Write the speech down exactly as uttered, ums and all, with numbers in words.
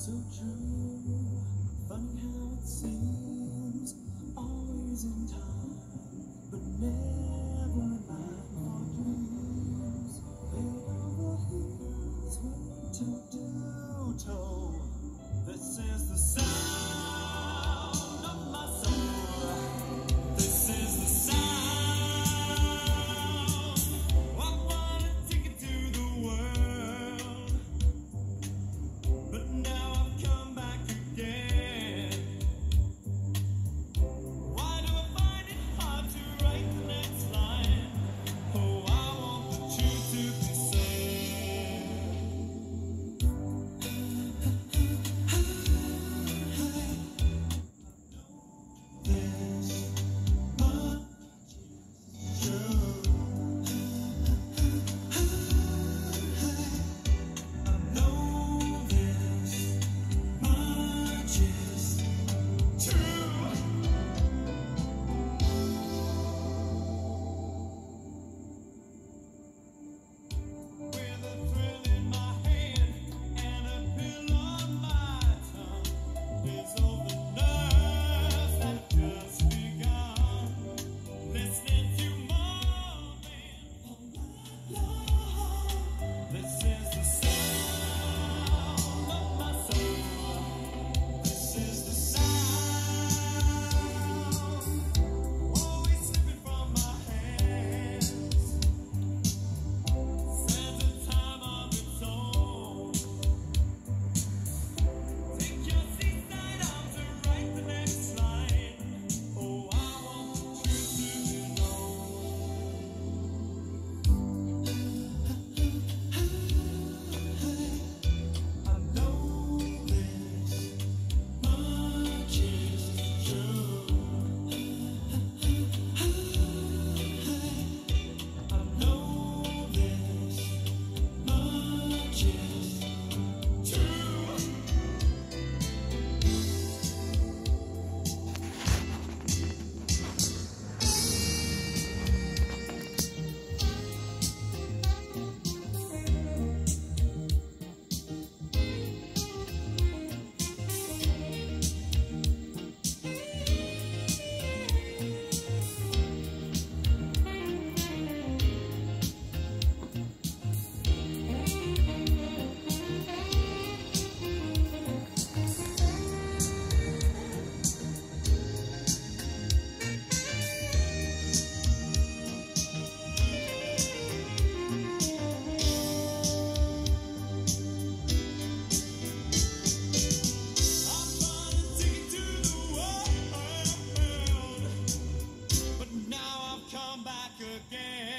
So true, funny how it seems, always in time, but never in line for dreams. Head over heels, went toe to toe. This is the sound of my soul. This is the sound. I wanna take it to the world, but now come back again.